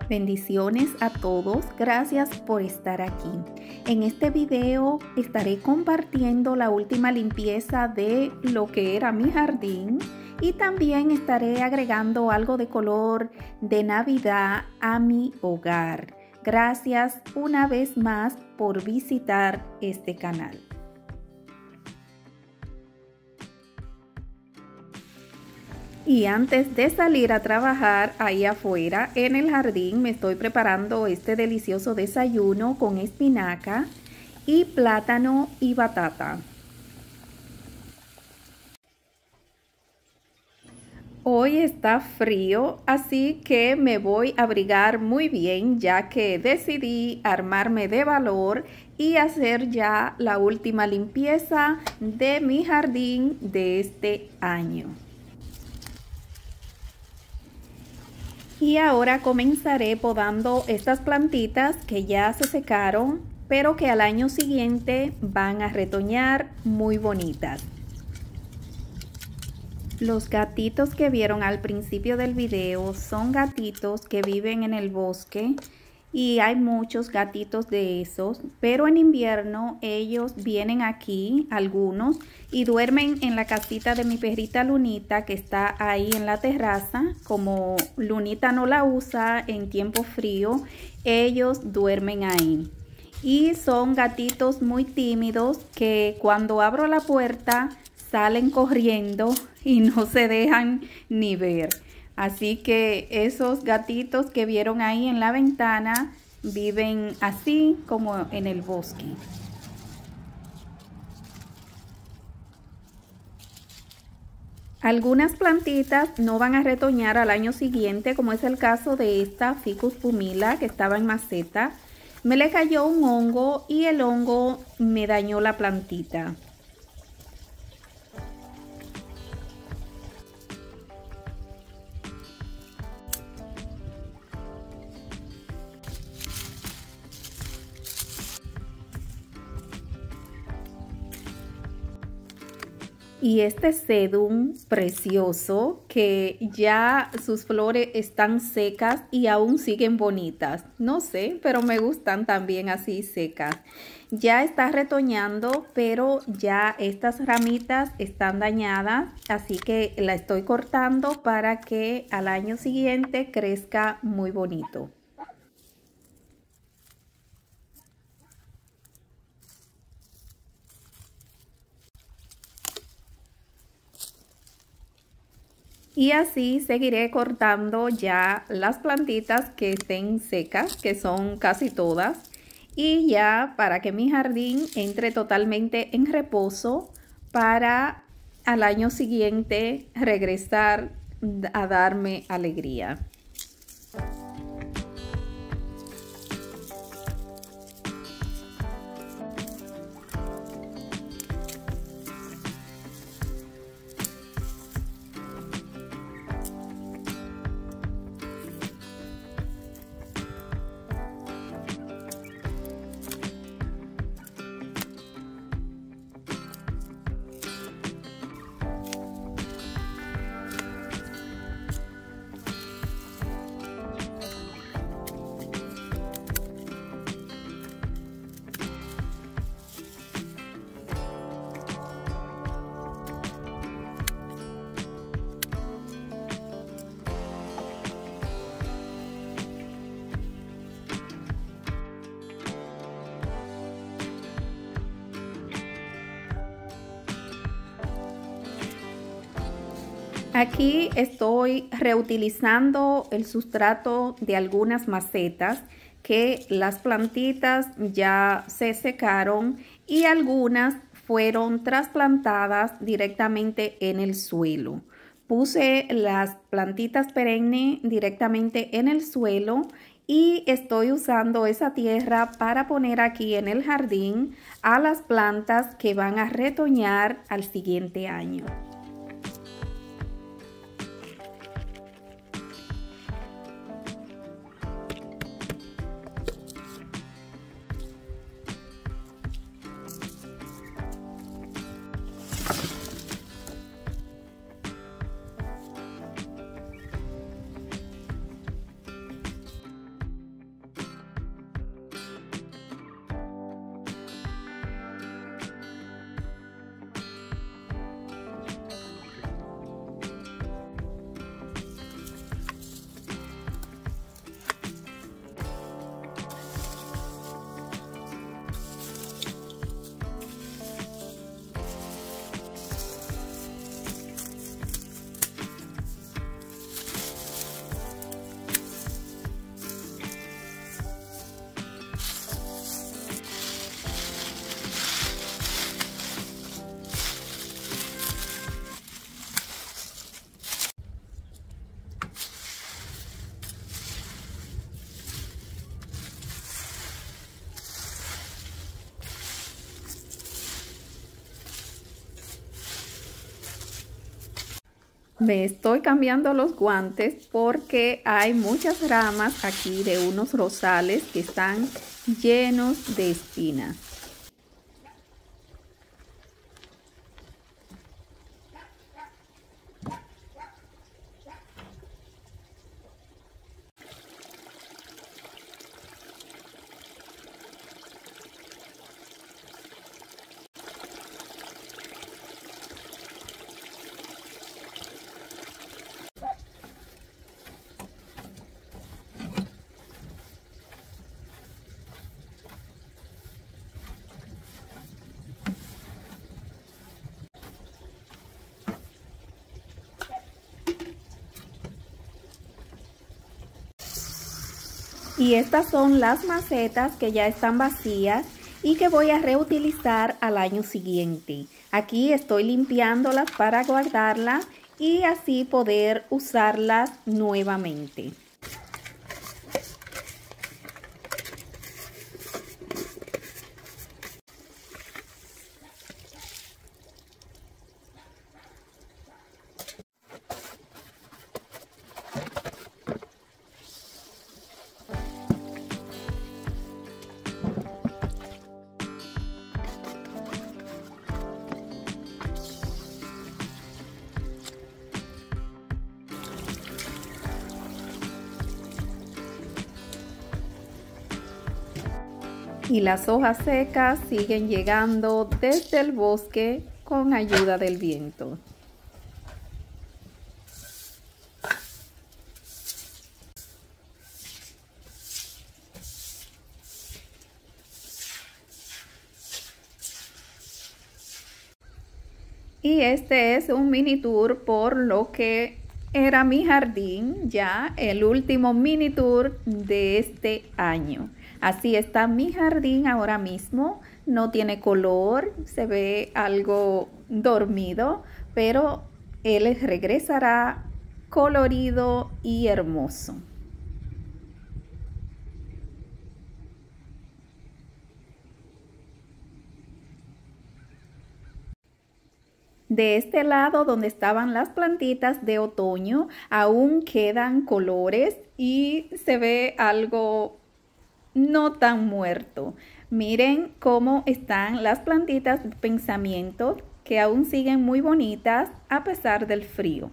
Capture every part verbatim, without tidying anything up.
Bendiciones a todos, gracias por estar aquí. En este video estaré compartiendo la última limpieza de lo que era mi jardín y también estaré agregando algo de color de Navidad a mi hogar. Gracias una vez más por visitar este canal. Y antes de salir a trabajar ahí afuera en el jardín, me estoy preparando este delicioso desayuno con espinaca y plátano y batata. Hoy está frío, así que me voy a abrigar muy bien, ya que decidí armarme de valor y hacer ya la última limpieza de mi jardín de este año. Y ahora comenzaré podando estas plantitas que ya se secaron, pero que al año siguiente van a retoñar muy bonitas. Los gatitos que vieron al principio del video son gatitos que viven en el bosque y hay muchos gatitos de esos, pero en invierno ellos vienen aquí, algunos, y duermen en la casita de mi perrita Lunita, que está ahí en la terraza. Como Lunita no la usa en tiempo frío, ellos duermen ahí. Y son gatitos muy tímidos que cuando abro la puerta salen corriendo y no se dejan ni ver. Así que esos gatitos que vieron ahí en la ventana viven así como en el bosque. Algunas plantitas no van a retoñar al año siguiente, como es el caso de esta Ficus pumila que estaba en maceta. Me le cayó un hongo y el hongo me dañó la plantita. Y este sedum precioso que ya sus flores están secas y aún siguen bonitas. No sé, pero me gustan también así secas. Ya está retoñando, pero ya estas ramitas están dañadas, así que la estoy cortando para que al año siguiente crezca muy bonito. Y así seguiré cortando ya las plantitas que estén secas, que son casi todas. Y ya para que mi jardín entre totalmente en reposo para al año siguiente regresar a darme alegría. Aquí estoy reutilizando el sustrato de algunas macetas que las plantitas ya se secaron y algunas fueron trasplantadas directamente en el suelo. Puse las plantitas perennes directamente en el suelo y estoy usando esa tierra para poner aquí en el jardín a las plantas que van a retoñar al siguiente año. Me estoy cambiando los guantes porque hay muchas ramas aquí de unos rosales que están llenos de espinas. Y estas son las macetas que ya están vacías y que voy a reutilizar al año siguiente. Aquí estoy limpiándolas para guardarlas y así poder usarlas nuevamente. Y las hojas secas siguen llegando desde el bosque con ayuda del viento. Y este es un mini tour por lo que era mi jardín, ya el último mini tour de este año. Así está mi jardín ahora mismo, no tiene color, se ve algo dormido, pero él regresará colorido y hermoso. De este lado donde estaban las plantitas de otoño aún quedan colores y se ve algo no tan muerto. Miren cómo están las plantitas de pensamiento que aún siguen muy bonitas a pesar del frío.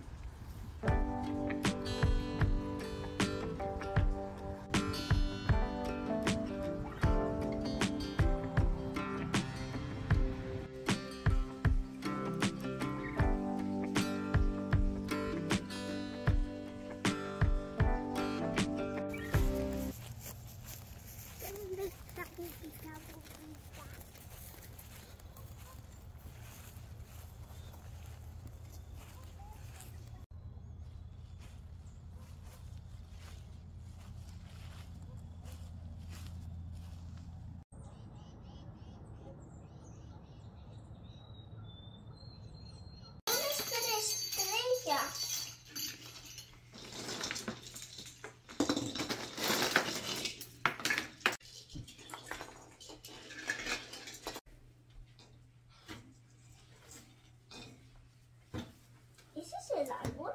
¿Ese es el árbol?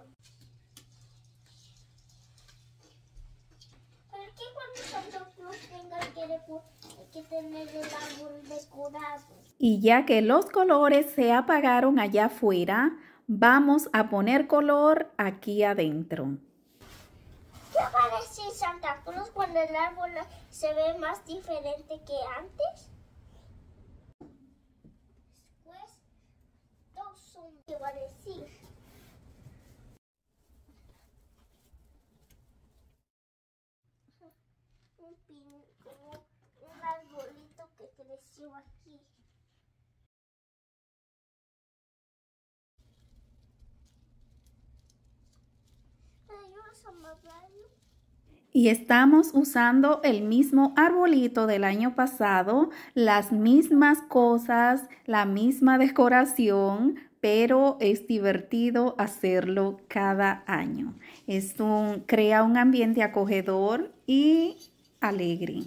¿Por qué cuando Santa Claus tenga que, que tener el árbol decorado? Y ya que los colores se apagaron allá afuera, vamos a poner color aquí adentro. ¿Qué parece Santa Claus cuando el árbol se ve más diferente que antes? Después, dos son, ¿qué va a decir? Un pin, como un arbolito que creció aquí. Ayúdanos a amarrarlo. Y estamos usando el mismo arbolito del año pasado, las mismas cosas, la misma decoración, pero es divertido hacerlo cada año. Es un, crea un ambiente acogedor y alegre.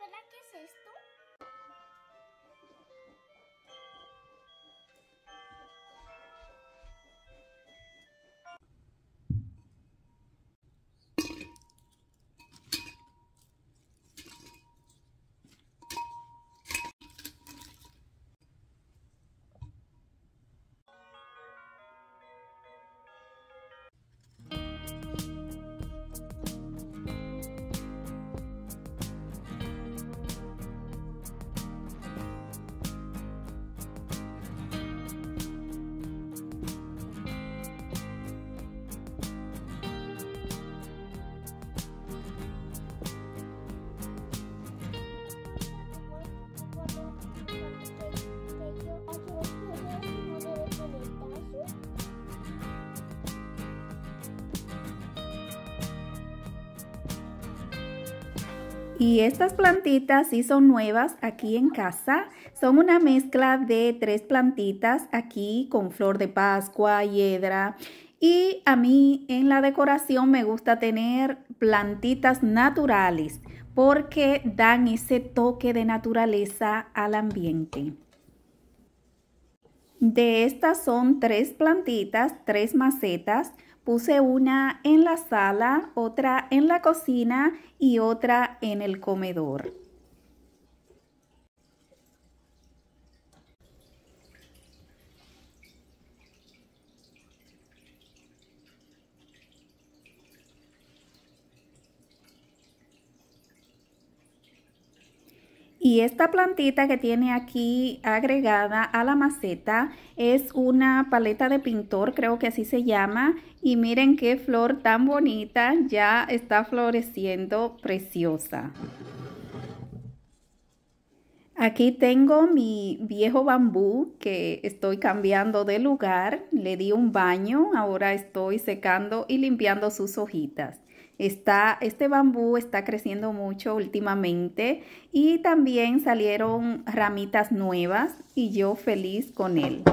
¿verdad qué es esto? Y estas plantitas sí son nuevas aquí en casa. Son una mezcla de tres plantitas aquí con flor de pascua, hiedra. Y a mí en la decoración me gusta tener plantitas naturales porque dan ese toque de naturaleza al ambiente. De estas son tres plantitas, tres macetas. Puse una en la sala, otra en la cocina y otra en el comedor. Y esta plantita que tiene aquí agregada a la maceta es una paleta de pintor, creo que así se llama. Y miren qué flor tan bonita, ya está floreciendo, preciosa. Aquí tengo mi viejo bambú que estoy cambiando de lugar. Le di un baño, ahora estoy secando y limpiando sus hojitas. Está, este bambú está creciendo mucho últimamente y también salieron ramitas nuevas y yo feliz con él.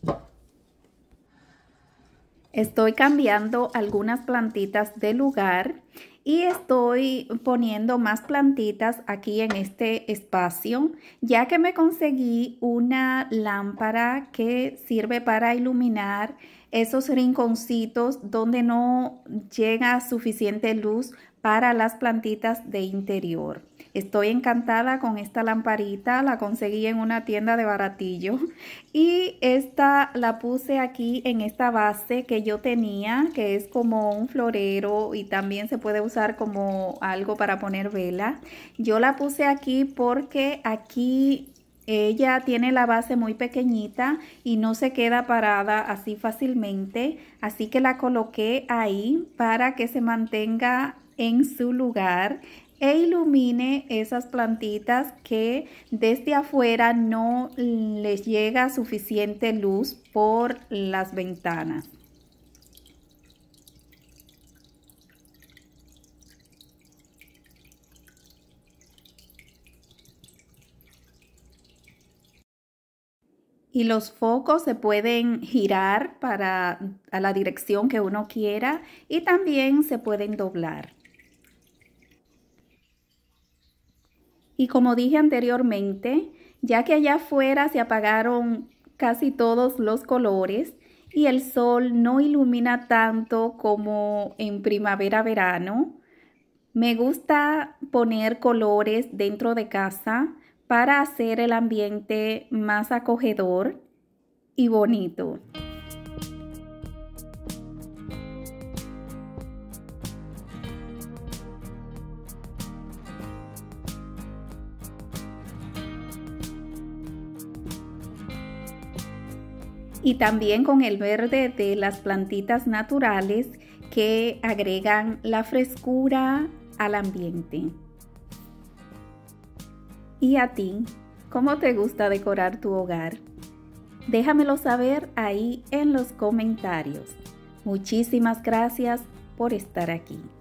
Estoy cambiando algunas plantitas de lugar y estoy poniendo más plantitas aquí en este espacio, ya que me conseguí una lámpara que sirve para iluminar esos rinconcitos donde no llega suficiente luz para las plantitas de interior. Estoy encantada con esta lamparita, la conseguí en una tienda de baratillo y esta la puse aquí en esta base que yo tenía, que es como un florero y también se puede usar como algo para poner vela. Yo la puse aquí porque aquí ella tiene la base muy pequeñita y no se queda parada así fácilmente, así que la coloqué ahí para que se mantenga en su lugar e ilumine esas plantitas que desde afuera no les llega suficiente luz por las ventanas. Y los focos se pueden girar para a la dirección que uno quiera y también se pueden doblar. Y como dije anteriormente, ya que allá afuera se apagaron casi todos los colores y el sol no ilumina tanto como en primavera-verano, me gusta poner colores dentro de casa para hacer el ambiente más acogedor y bonito. Y también con el verde de las plantitas naturales que agregan la frescura al ambiente. ¿Y a ti? ¿Cómo te gusta decorar tu hogar? Déjamelo saber ahí en los comentarios. Muchísimas gracias por estar aquí.